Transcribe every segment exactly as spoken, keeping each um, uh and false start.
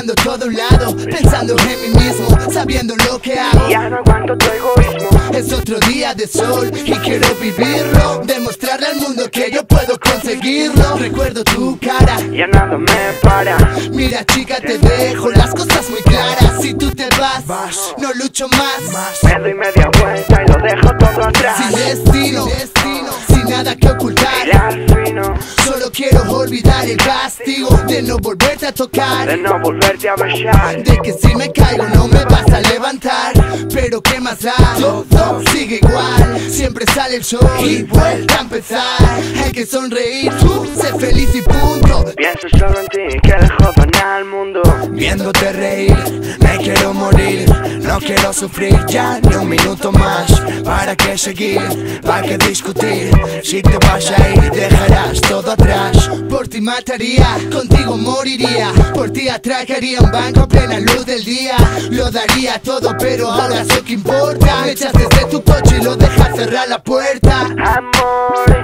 mirando a todo lado, pensando en mí mismo, sabiendo lo que hago. Ya no aguanto tu egoísmo. Es otro día de sol y quiero vivirlo, demostrarle al mundo que yo puedo conseguirlo. Recuerdo tu cara, Ya nada me para. mira chica, te dejo las cosas muy claras. Si tú te vas, no lucho más. Me doy media vuelta y lo dejo todo atrás. Sin destino, destino, sin nada que ocultar. Hilar fino, Solo quiero olvidar el castigo de no volverte a tocar, de no volverte a besar. de que si me caigo no me vas a levantar. Pero qué más da, todo sigue igual, siempre sale el sol y vuelve a empezar. Hay que sonreír, tú sé feliz y punto. Pienso solo en ti, que le jodan al mundo. Viéndote reír, me quiero morir. No quiero sufrir ya ni un minuto más. ¿Para qué seguir? ¿Para qué discutir? Si te vas a ir dejarás todo atrás. Por ti mataría, contigo moriría. Por ti atracaría un banco a plena luz del día. Lo daría todo pero ahora eso que importa. Me echaste de tu coche y lo dejas cerrar la puerta. Amor,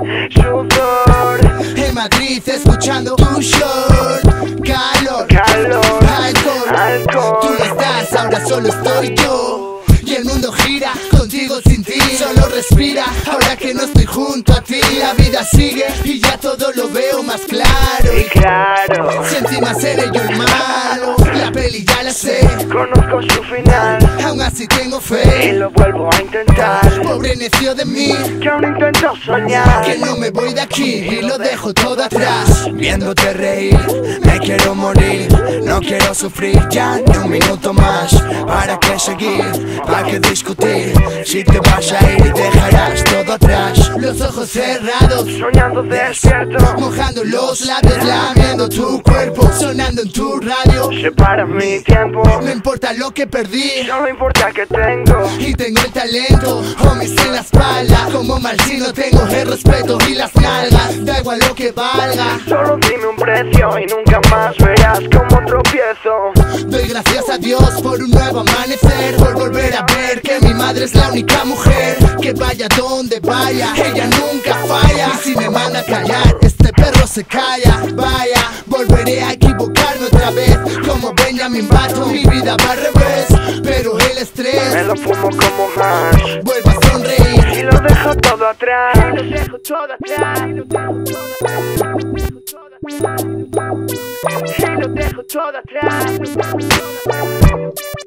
sudor, En Madrid escuchando tu short. Calor, calor, alcohol, alcohol. tú no estás, ahora solo estoy yo. Y el mundo gira, contigo sin ti. Solo respira, ahora que no estoy junto a ti. La vida sigue y ya todo lo veo más claro. Y claro, Si encima seré yo el malo, la peli ya la sé. conozco su final Aún así tengo y fe. lo vuelvo a intentar. Pobre necio de mí, Que aún intento soñar. que no me voy de aquí y lo dejo todo atrás. Viéndote reír, me quiero morir. No quiero sufrir ya ni un minuto más. ¿Para qué seguir? ¿Para qué discutir? Si te vas a ir dejarás todo atrás. Los ojos cerrados, Soñando despierto, mojando los labios, lamiendo tu cuerpo, sonando en tu radio. separa mi tiempo. No importa lo que perdí, No me importa que tengo. y tengo el talento, homies en la espalda. Como mal si no tengo el respeto y las nalgas. Da igual lo que valga, Solo dime un precio y nunca más verás como tropiezo. doy gracias a Dios por un nuevo amanecer. Por volver a ver que mi madre es la única mujer. Que vaya donde vaya, ella nunca falla. Y si me manda a callar, este perro se calla. Vaya, volveré a equivocarme otra vez. Como Benjamin Button, mi vida va al revés. Pero el Me estrés, lo fumo como hash vuelvo a sonreír. y lo dejo todo atrás. Lo dejo todo atrás. Y lo dejo todo atrás.